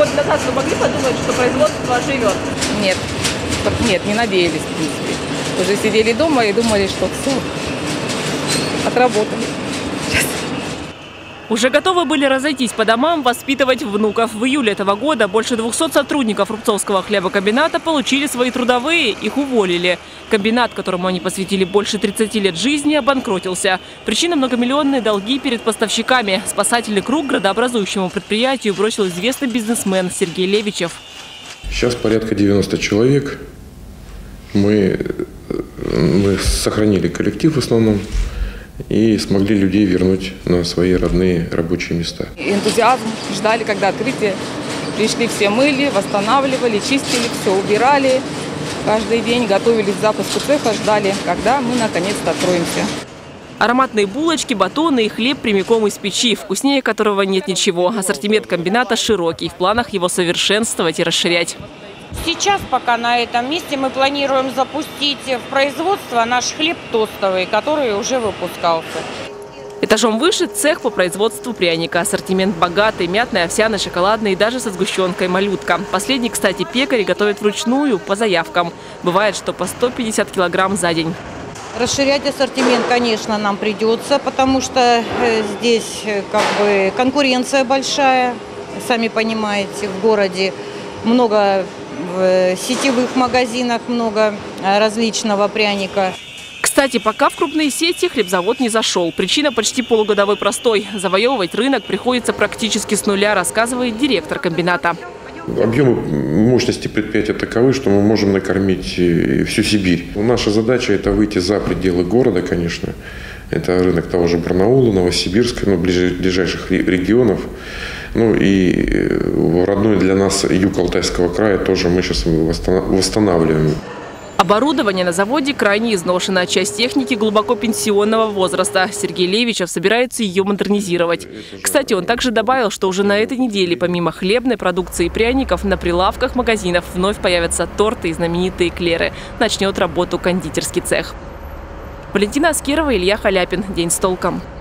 год назад вы могли подумать, что производство живет? Нет, не надеялись, в принципе. Уже сидели дома и думали, что все, отработали. Уже готовы были разойтись по домам, воспитывать внуков. В июле этого года больше 200 сотрудников Рубцовского хлебокомбината получили свои трудовые, их уволили. Комбинат, которому они посвятили больше 30 лет жизни, обанкротился. Причина – многомиллионные долги перед поставщиками. Спасательный круг градообразующему предприятию бросил известный бизнесмен Сергей Левичев. Сейчас порядка 90 человек. Мы сохранили коллектив в основном и смогли людей вернуть на свои родные рабочие места. Энтузиазм, ждали, когда открытие. Пришли, все мыли, восстанавливали, чистили, все убирали. Каждый день готовились к запуску цеха, ждали, когда мы наконец-то откроемся. Ароматные булочки, батоны и хлеб прямиком из печи, вкуснее которого нет ничего. Ассортимент комбината широкий, в планах его совершенствовать и расширять. Сейчас пока на этом месте мы планируем запустить в производство наш хлеб тостовый, который уже выпускался. Этажом выше цех по производству пряника. Ассортимент богатый, мятный, овсяный, шоколадный и даже со сгущенкой малютка. Последний, кстати, пекари готовят вручную, по заявкам. Бывает, что по 150 килограмм за день. Расширять ассортимент, конечно, нам придется, потому что здесь конкуренция большая. Сами понимаете, в городе много в сетевых магазинах, много различного пряника. Кстати, пока в крупные сети хлебзавод не зашел. Причина – почти полугодовой простой. Завоевывать рынок приходится практически с нуля, рассказывает директор комбината. Объемы мощности предприятия таковы, что мы можем накормить всю Сибирь. Наша задача – это выйти за пределы города, конечно. Это рынок того же Барнаула, Новосибирска, ближайших регионов. Ну и родной для нас юг Алтайского края тоже мы сейчас восстанавливаем. Оборудование на заводе крайне изношено. Часть техники глубоко пенсионного возраста. Сергей Левичев собирается ее модернизировать. Кстати, он также добавил, что уже на этой неделе помимо хлебной продукции и пряников на прилавках магазинов вновь появятся торты и знаменитые эклеры. Начнет работу кондитерский цех. Валентина Аскерова, Илья Халяпин. День с толком.